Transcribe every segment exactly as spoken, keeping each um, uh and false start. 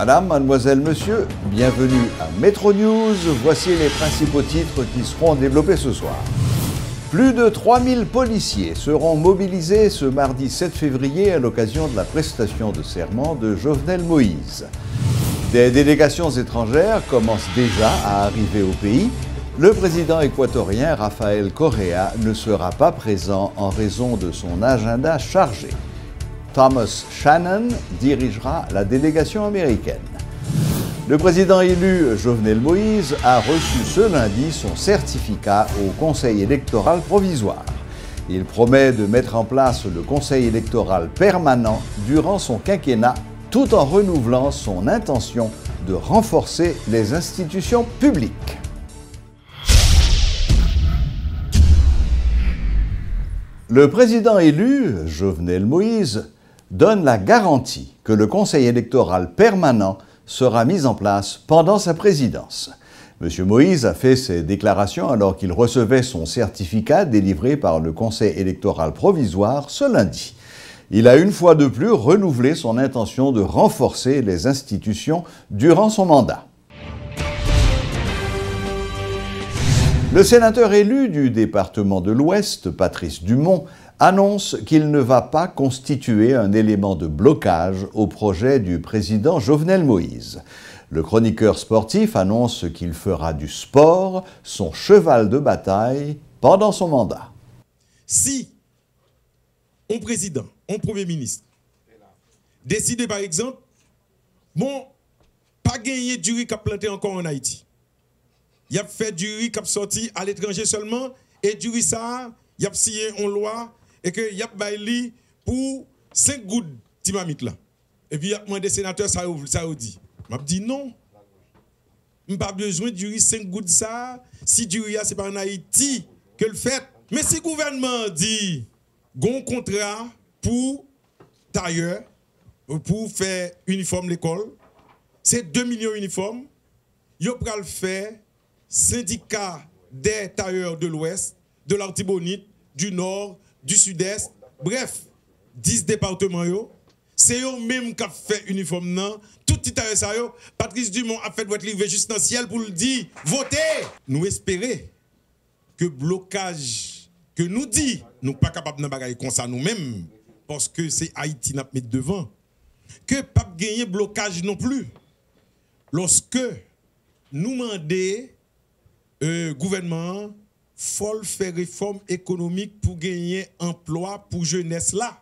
Madame, mademoiselle, monsieur, bienvenue à Metro News. Voici les principaux titres qui seront développés ce soir. Plus de trois mille policiers seront mobilisés ce mardi sept février à l'occasion de la prestation de serment de Jovenel Moïse. Des délégations étrangères commencent déjà à arriver au pays. Le président équatorien Rafael Correa ne sera pas présent en raison de son agenda chargé. Thomas Shannon dirigera la délégation américaine. Le président élu Jovenel Moïse a reçu ce lundi son certificat au Conseil électoral provisoire. Il promet de mettre en place le Conseil électoral permanent durant son quinquennat, tout en renouvelant son intention de renforcer les institutions publiques. Le président élu, Jovenel Moïse, donne la garantie que le Conseil électoral permanent sera mis en place pendant sa présidence. M. Moïse a fait ces déclarations alors qu'il recevait son certificat délivré par le Conseil électoral provisoire ce lundi. Il a une fois de plus renouvelé son intention de renforcer les institutions durant son mandat. Le sénateur élu du département de l'Ouest, Patrice Dumont, annonce qu'il ne va pas constituer un élément de blocage au projet du président Jovenel Moïse. Le chroniqueur sportif annonce qu'il fera du sport son cheval de bataille pendant son mandat. Si un président, un premier ministre, décide par exemple, bon, pas gagner du riz qui a planté encore en Haïti. Il a fait du riz qui a sorti à l'étranger seulement, et du riz ça, il a signé une loi, et que y a baili pour cinq gouttes timamite là. Et puis y a demandé sénateur ça ça dit. M'a dit non. M'pas pas besoin du riz cinq gouttes ça, si du riz c'est pas en Haïti que le fait. Mais si le gouvernement dit gon contrat pour tailleur pour faire uniforme l'école, c'est deux millions d'uniformes, yo pral faire syndicat des tailleurs de l'Ouest, de l'Artibonite, du Nord, du Sud-Est, bref, dix départements, c'est eux même qui ont fait uniforme, non? Tout petit tailleur ça, Patrice Dumont a fait votre livre juste dans le ciel pour le dire, votez! Nous espérons que blocage, que nous dit, nous pas capables de bagailler comme ça nous-mêmes, parce que c'est Haïti n'a mis devant, que pas gagner blocage non plus. Lorsque nous demandons euh, gouvernement, faut faire réforme économique pour gagner emploi pour jeunesse là.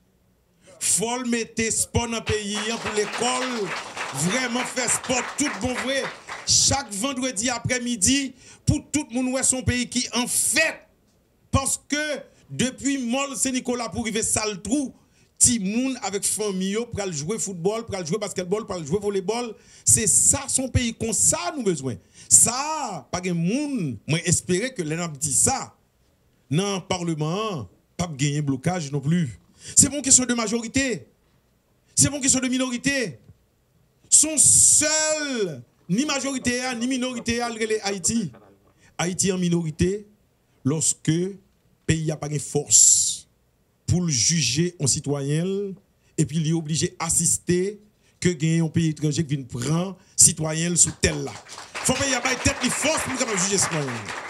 Faut mettre sport dans le pays pour l'école, vraiment faire sport tout bon vrai. Chaque vendredi après-midi pour tout le monde son pays qui en fait parce que depuis Mol Saint-Nicolas pour arriver sale trou, ti moun avec famille pour jouer football, pour jouer basketball, pour jouer volleyball, c'est ça son pays comme ça nous besoin. Ça, pas de moun, moi espérer que l'on a dit ça. Dans le Parlement, pas gagner blocage non plus. C'est bon question de majorité. C'est bon question de minorité. Son seul, ni majorité, ni minorité, Haïti. Haïti en minorité, lorsque le pays n'a pas de force pour le juger en citoyen, et puis il est obligé d'assister que gagne un pays étranger qui vient prendre citoyen sous tel là. Il faut qu'il y ait une tête de force pour nous juger citoyen.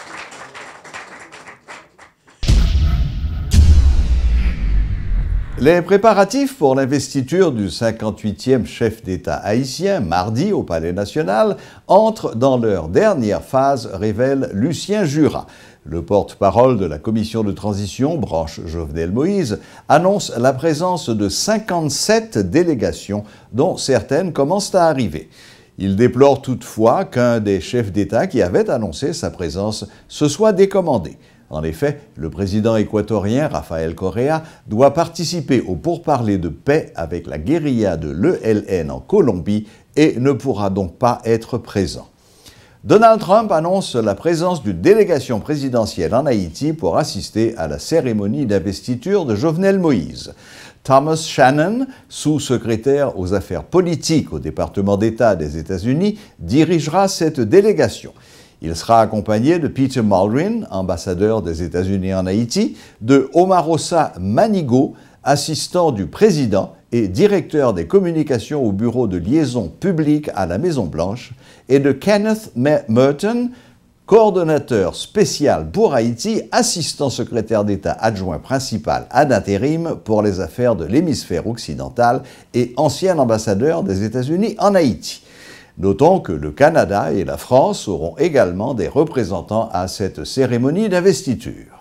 Les préparatifs pour l'investiture du cinquante-huitième chef d'État haïtien, mardi au Palais national, entrent dans leur dernière phase, révèle Lucien Jura. Le porte-parole de la commission de transition, branche Jovenel Moïse, annonce la présence de cinquante-sept délégations, dont certaines commencent à arriver. Il déplore toutefois qu'un des chefs d'État qui avait annoncé sa présence se soit décommandé. En effet, le président équatorien Rafael Correa doit participer aux pourparlers de paix avec la guérilla de l'E L N en Colombie et ne pourra donc pas être présent. Donald Trump annonce la présence d'une délégation présidentielle en Haïti pour assister à la cérémonie d'investiture de Jovenel Moïse. Thomas Shannon, sous-secrétaire aux affaires politiques au département d'État des États-Unis, dirigera cette délégation. Il sera accompagné de Peter Muldrin, ambassadeur des États-Unis en Haïti, de Omarosa Manigo, assistant du président, et directeur des communications au bureau de liaison publique à la Maison-Blanche, et de Kenneth Merton, coordonnateur spécial pour Haïti, assistant secrétaire d'État adjoint principal ad intérim pour les affaires de l'hémisphère occidental et ancien ambassadeur des États-Unis en Haïti. Notons que le Canada et la France auront également des représentants à cette cérémonie d'investiture.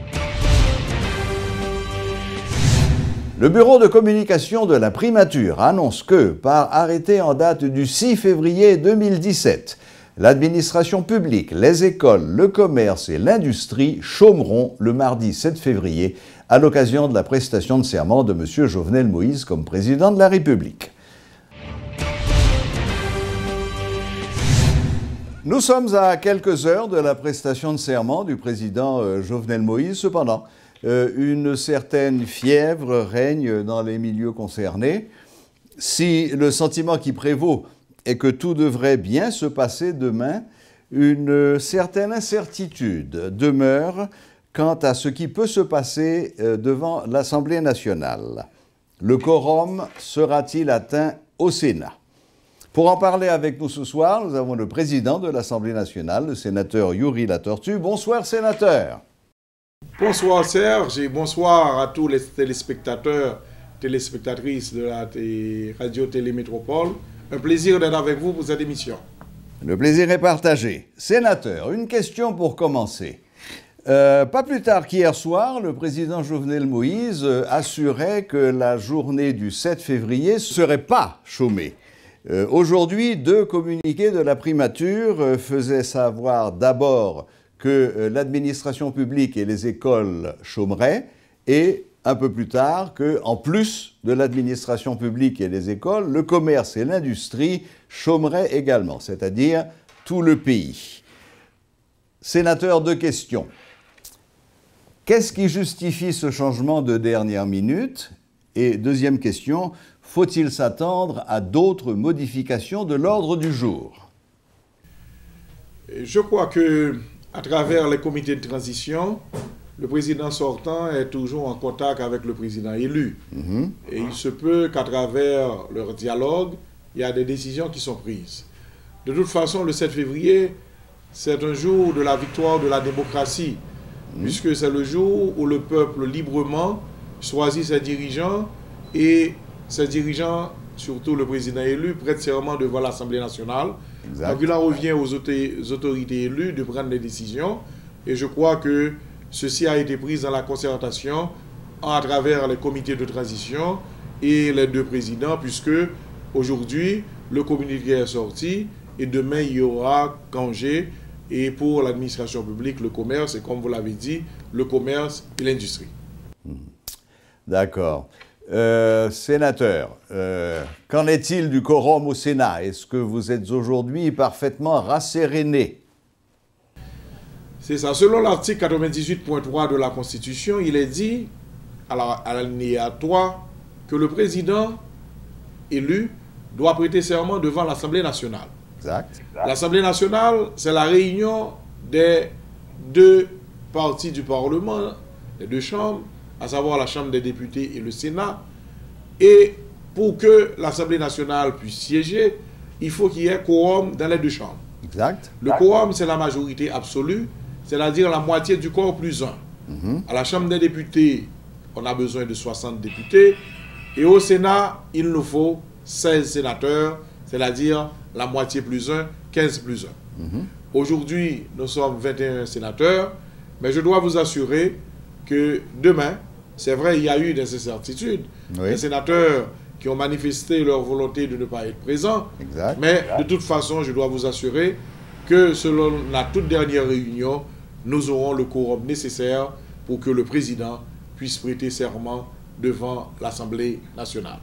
Le bureau de communication de la primature annonce que, par arrêté en date du six février deux mille dix-sept, l'administration publique, les écoles, le commerce et l'industrie chômeront le mardi sept février à l'occasion de la prestation de serment de M. Jovenel Moïse comme président de la République. Nous sommes à quelques heures de la prestation de serment du président euh, Jovenel Moïse. Cependant, euh, une certaine fièvre règne dans les milieux concernés. Si le sentiment qui prévaut est que tout devrait bien se passer demain, une certaine incertitude demeure quant à ce qui peut se passer euh, devant l'Assemblée nationale. Le quorum sera-t-il atteint au Sénat? Pour en parler avec nous ce soir, nous avons le président de l'Assemblée nationale, le sénateur Youri Latortue. Bonsoir, sénateur. Bonsoir, Serge, et bonsoir à tous les téléspectateurs, téléspectatrices de la Radio Télémétropole. Un plaisir d'être avec vous pour cette émission. Le plaisir est partagé. Sénateur, une question pour commencer. Euh, pas plus tard qu'hier soir, le président Jovenel Moïse euh, assurait que la journée du sept février ne serait pas chômée. Euh, Aujourd'hui, deux communiqués de la primature euh, faisaient savoir d'abord que euh, l'administration publique et les écoles chômeraient, et un peu plus tard qu'en plus de l'administration publique et les écoles, le commerce et l'industrie chômeraient également, c'est-à-dire tout le pays. Sénateur, deux questions. Qu'est-ce qui justifie ce changement de dernière minute? Et deuxième question, faut-il s'attendre à d'autres modifications de l'ordre du jour? Je crois que, à travers les comités de transition, le président sortant est toujours en contact avec le président élu. Mm-hmm. Et il se peut qu'à travers leur dialogue, il y a des décisions qui sont prises. De toute façon, le sept février, c'est un jour de la victoire de la démocratie, mm-hmm. puisque c'est le jour où le peuple librement choisit ses dirigeants et ces dirigeants, surtout le président élu, prête serment devant l'Assemblée nationale. Exact. Donc il en revient aux autorités élues de prendre des décisions. Et je crois que ceci a été pris dans la concertation à travers les comités de transition et les deux présidents, puisque aujourd'hui, le communiqué est sorti et demain, il y aura congé et pour l'administration publique, le commerce, et comme vous l'avez dit, le commerce et l'industrie. D'accord. Euh, sénateur, euh, qu'en est-il du quorum au Sénat? Est-ce que vous êtes aujourd'hui parfaitement rasséréné? C'est ça. Selon l'article quatre-vingt-dix-huit point trois de la Constitution, il est dit, à l'alinéa trois, que le président élu doit prêter serment devant l'Assemblée nationale. Exact. L'Assemblée nationale, c'est la réunion des deux parties du Parlement, les deux chambres, à savoir la Chambre des députés et le Sénat. Et pour que l'Assemblée nationale puisse siéger, il faut qu'il y ait quorum dans les deux chambres. Exact. Le quorum, c'est la majorité absolue, c'est-à-dire la moitié du corps plus un. Mm-hmm. À la Chambre des députés, on a besoin de soixante députés. Et au Sénat, il nous faut seize sénateurs, c'est-à-dire la moitié plus un, quinze plus un. Mm-hmm. Aujourd'hui, nous sommes vingt et un sénateurs, mais je dois vous assurer que demain, c'est vrai, il y a eu des incertitudes, oui. Des sénateurs qui ont manifesté leur volonté de ne pas être présents. Exact. Mais de toute façon, je dois vous assurer que selon la toute dernière réunion, nous aurons le quorum nécessaire pour que le président puisse prêter serment devant l'Assemblée nationale.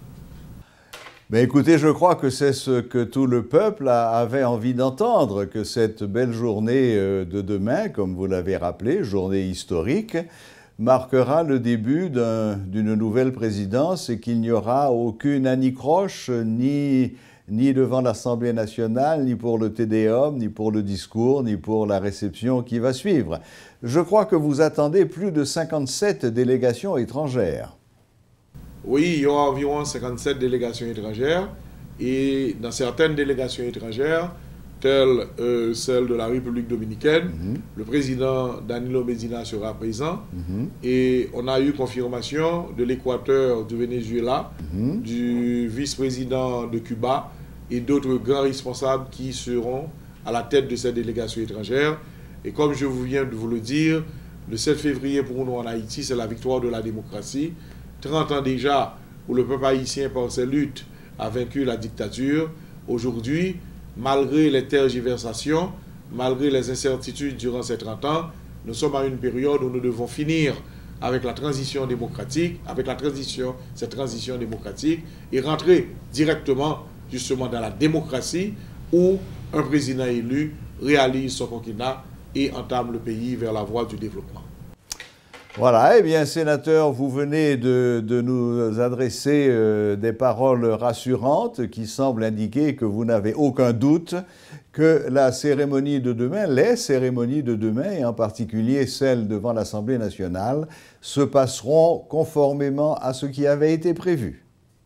Mais écoutez, je crois que c'est ce que tout le peuple avait envie d'entendre, que cette belle journée de demain, comme vous l'avez rappelé, journée historique, marquera le début d'une nouvelle présidence et qu'il n'y aura aucune anicroche, ni, ni devant l'Assemblée nationale, ni pour le Te Deum, ni pour le discours, ni pour la réception qui va suivre. Je crois que vous attendez plus de cinquante-sept délégations étrangères. Oui, il y aura environ cinquante-sept délégations étrangères. Et dans certaines délégations étrangères, telles euh, celle de la République dominicaine, mm-hmm. le président Danilo Medina sera présent. Mm-hmm. Et on a eu confirmation de l'Équateur, du Venezuela, mm-hmm. du vice-président de Cuba et d'autres grands responsables qui seront à la tête de cette délégation étrangère. Et comme je vous viens de vous le dire, le sept février pour nous en Haïti, c'est la victoire de la démocratie. trente ans déjà où le peuple haïtien, par ses luttes, a vaincu la dictature. Aujourd'hui, malgré les tergiversations, malgré les incertitudes durant ces trente ans, nous sommes à une période où nous devons finir avec la transition démocratique, avec la transition, cette transition démocratique, et rentrer directement justement dans la démocratie où un président élu réalise son quinquennat et entame le pays vers la voie du développement. Voilà, eh bien, sénateur, vous venez de, de nous adresser euh, des paroles rassurantes qui semblent indiquer que vous n'avez aucun doute que la cérémonie de demain, les cérémonies de demain, et en particulier celles devant l'Assemblée nationale, se passeront conformément à ce qui avait été prévu.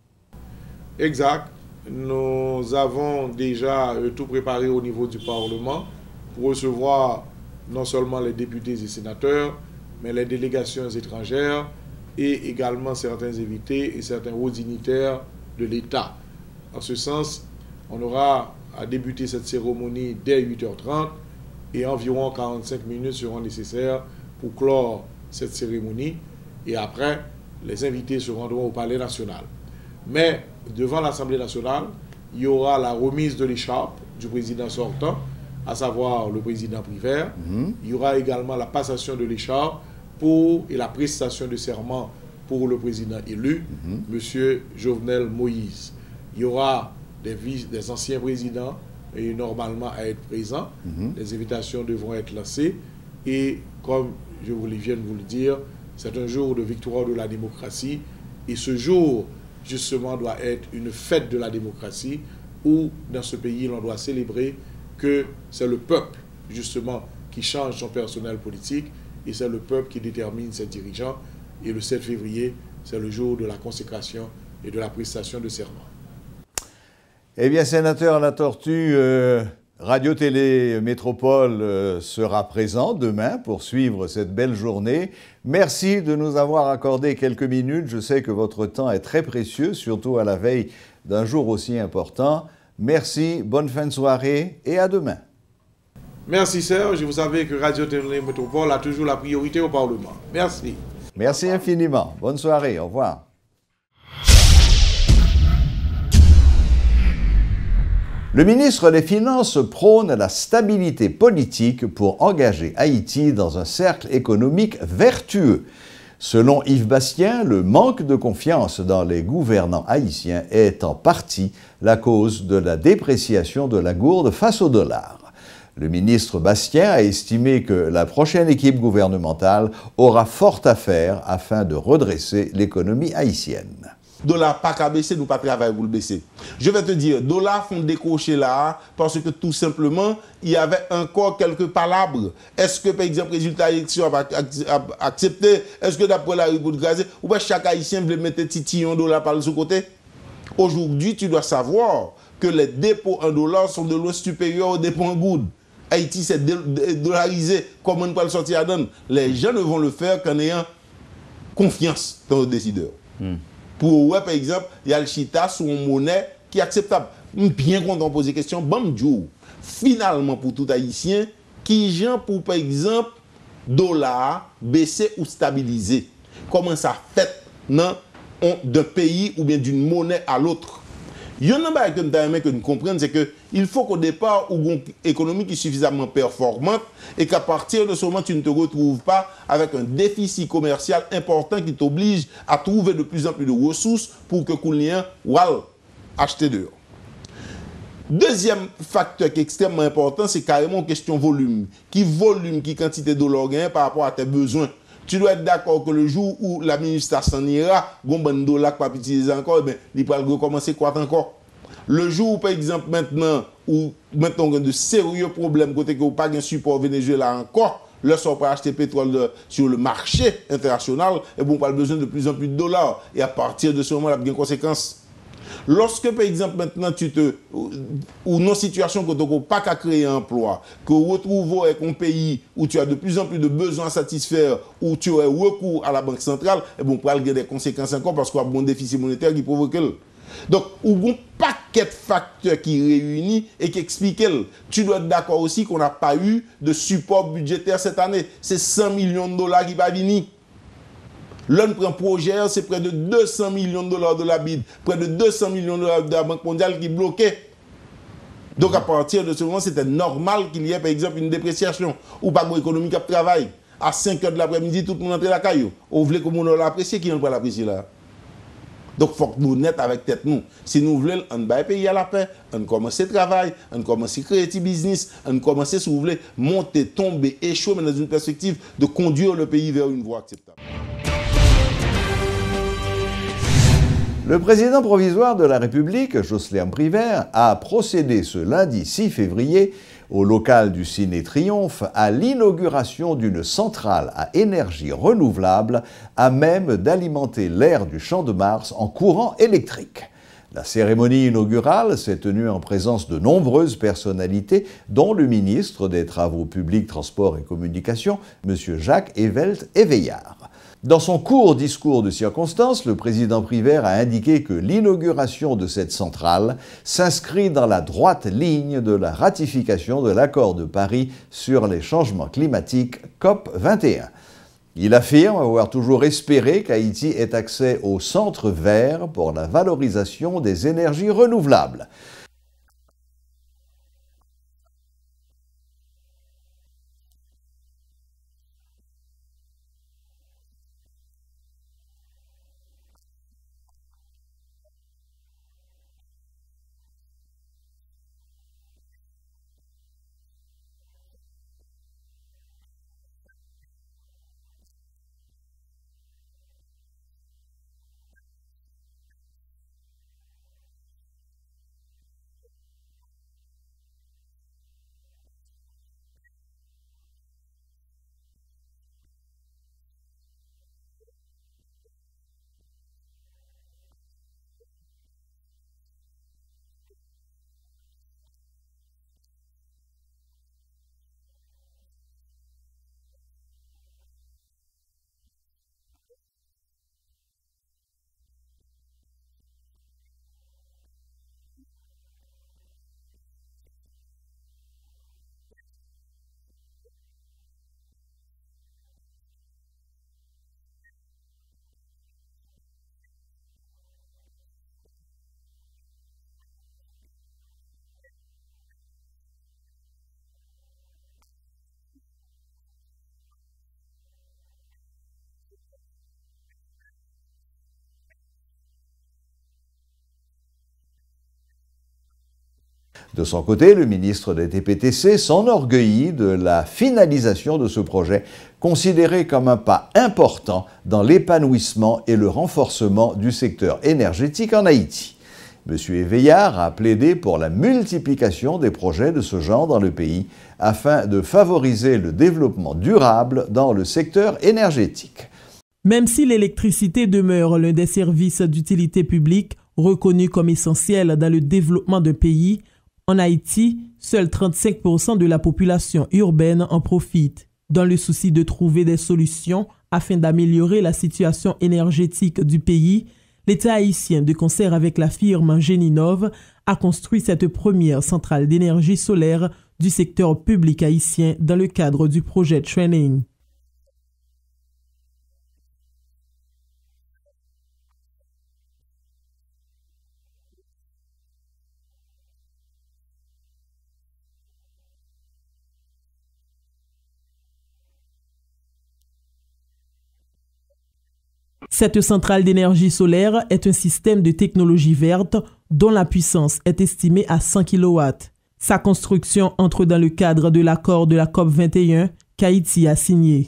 Exact. Nous avons déjà euh, tout préparé au niveau du Parlement pour recevoir non seulement les députés et sénateurs, mais les délégations étrangères et également certains invités et certains hauts dignitaires de l'État. En ce sens, on aura à débuter cette cérémonie dès huit heures trente et environ quarante-cinq minutes seront nécessaires pour clore cette cérémonie et après, les invités se rendront au Palais national. Mais devant l'Assemblée nationale, il y aura la remise de l'écharpe du président sortant, à savoir le président Privert. Mm-hmm. Il y aura également la passation de l'écharpe pour, et la prestation de serment pour le président élu, mm-hmm. M. Jovenel Moïse. Il y aura des, des anciens présidents et normalement à être présents. Mm-hmm. Les invitations devront être lancées. Et comme je vous viens de vous le dire, c'est un jour de victoire de la démocratie. Et ce jour, justement, doit être une fête de la démocratie où, dans ce pays, l'on doit célébrer que c'est le peuple, justement, qui change son personnel politique et c'est le peuple qui détermine ses dirigeants. Et le sept février, c'est le jour de la consécration et de la prestation de serment. Eh bien, sénateur La Tortue, euh, Radio-Télé Métropole euh, sera présent demain pour suivre cette belle journée. Merci de nous avoir accordé quelques minutes. Je sais que votre temps est très précieux, surtout à la veille d'un jour aussi important. Merci, bonne fin de soirée et à demain. Merci Serge, vous savez que Radio-Télé Métropole a toujours la priorité au Parlement. Merci. Merci infiniment. Bonne soirée, au revoir. Le ministre des Finances prône la stabilité politique pour engager Haïti dans un cercle économique vertueux. Selon Yves Bastien, le manque de confiance dans les gouvernants haïtiens est en partie la cause de la dépréciation de la gourde face au dollar. Le ministre Bastien a estimé que la prochaine équipe gouvernementale aura fort à faire afin de redresser l'économie haïtienne. Dollar pas qu'à baisser, nous pas travailler pour le baisser. Je vais te dire, dollars font décrocher là parce que tout simplement, il y avait encore quelques palabres. Est-ce que, par exemple, le résultat de l'élection a accepté? Est-ce que d'après la République gazée, ou bien chaque Haïtien veut mettre titillon dollar par le côté? Aujourd'hui, tu dois savoir que les dépôts en dollars sont de loin supérieurs aux dépôts en gouttes. Haïti s'est dollarisé. Comment on peut le sortir à donne? Les gens ne vont le faire qu'en ayant confiance dans les décideurs. Mm. Pour ouais, par exemple, il y a le chita sur une monnaie qui est acceptable. Bien content de poser la question, bam Dieu. Finalement, pour tout Haïtien, qui gens pour, par exemple, dollar baisser ou stabiliser? Comment ça fait d'un pays ou bien d'une monnaie à l'autre? Il y a un chose que nous comprenons, c'est qu'il faut qu'au départ, où une économie qui est suffisamment performante et qu'à partir de ce moment, tu ne te retrouves pas avec un déficit commercial important qui t'oblige à trouver de plus en plus de ressources pour que Koulien ou acheter dehors. Deuxième facteur qui est extrêmement important, c'est carrément une question volume. Qui volume, qui quantité de l'or gain par rapport à tes besoins. Tu dois être d'accord que le jour où l'administration s'en ira, gon dollar pas utiliser encore, eh ben, il va recommencer à croître encore. Le jour où, par exemple, maintenant, où maintenant on a de sérieux problèmes côté que vous pas de support Venezuela encore, Lorsqu'on peut acheter pétrole de, sur le marché international, et bon, on a besoin de plus en plus de dollars. Et à partir de ce moment, il y a des conséquences. Lorsque, par exemple, maintenant, tu te. Ou non situation que tu n'as pas qu'à créer un emploi, que tu retrouves avec un pays où tu as de plus en plus de besoins à satisfaire, où tu as recours à la Banque centrale, et bon, pour avoir des conséquences encore parce qu'il y a un bon déficit monétaire qui provoque. Donc, il y a un paquet de facteurs qui réunissent et qui expliquent. Tu dois être d'accord aussi qu'on n'a pas eu de support budgétaire cette année. C'est cent millions de dollars qui va venir. L'on prend projet, c'est près de deux cents millions de dollars de la B I D, près de deux cents millions de dollars de la Banque mondiale qui bloquaient. Donc à partir de ce moment, c'était normal qu'il y ait par exemple une dépréciation ou pas une économie qui travaille. À cinq heures de l'après-midi, tout le monde entre la caillou. On voulait que le monde l'apprécie, qui n'ont pas l'apprécier là. Donc il faut que nous net avec tête nous. Si nous voulons, on va payer à la paix, on commence le travail, on commence à créer un business, on commence, si vous voulez, monter, tomber, échouer, mais dans une perspective de conduire le pays vers une voie acceptable. Le président provisoire de la République, Jocelyn Privert, a procédé ce lundi six février au local du Ciné Triomphe à l'inauguration d'une centrale à énergie renouvelable à même d'alimenter l'air du Champ de Mars en courant électrique. La cérémonie inaugurale s'est tenue en présence de nombreuses personnalités, dont le ministre des Travaux publics, Transports et Communications, M. Jacques Évelt-Éveillard. Dans son court discours de circonstance, le président Privert a indiqué que l'inauguration de cette centrale s'inscrit dans la droite ligne de la ratification de l'accord de Paris sur les changements climatiques COP vingt et un. Il affirme avoir toujours espéré qu'Haïti ait accès au centre vert pour la valorisation des énergies renouvelables. De son côté, le ministre des T P T C s'enorgueillit de la finalisation de ce projet, considéré comme un pas important dans l'épanouissement et le renforcement du secteur énergétique en Haïti. M. Éveillard a plaidé pour la multiplication des projets de ce genre dans le pays afin de favoriser le développement durable dans le secteur énergétique. Même si l'électricité demeure l'un des services d'utilité publique reconnus comme essentiels dans le développement d'un pays, en Haïti, seuls trente-cinq pour cent de la population urbaine en profite. Dans le souci de trouver des solutions afin d'améliorer la situation énergétique du pays, l'État haïtien, de concert avec la firme Géninov, a construit cette première centrale d'énergie solaire du secteur public haïtien dans le cadre du projet Training. Cette centrale d'énergie solaire est un système de technologie verte dont la puissance est estimée à cent kilowatts. Sa construction entre dans le cadre de l'accord de la COP vingt et un qu'Haïti a signé.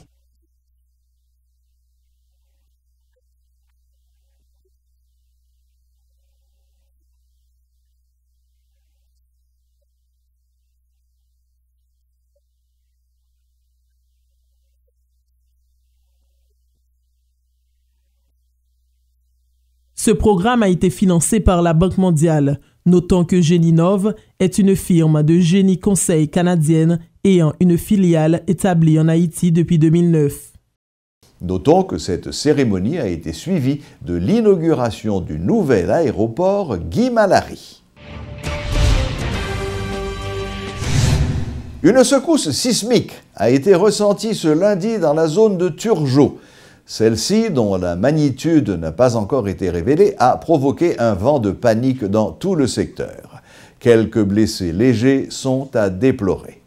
Ce programme a été financé par la Banque mondiale. Notons que Géninov est une firme de génie conseil canadienne ayant une filiale établie en Haïti depuis deux mille neuf. Notons que cette cérémonie a été suivie de l'inauguration du nouvel aéroport Guy Malary. Une secousse sismique a été ressentie ce lundi dans la zone de Turgeau. Celle-ci, dont la magnitude n'a pas encore été révélée, a provoqué un vent de panique dans tout le secteur. Quelques blessés légers sont à déplorer.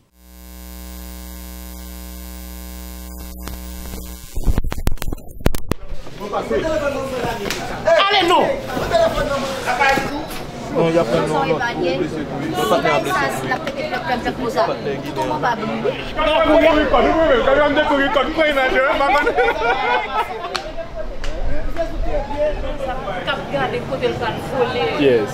Allez, non! Non, il y a pas de nom. Yes.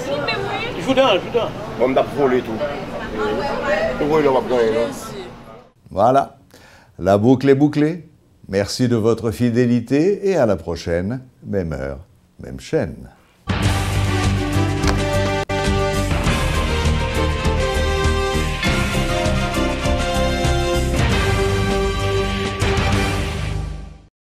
Voilà, la boucle est bouclée. Merci de votre fidélité et à la prochaine, même heure, même chaîne.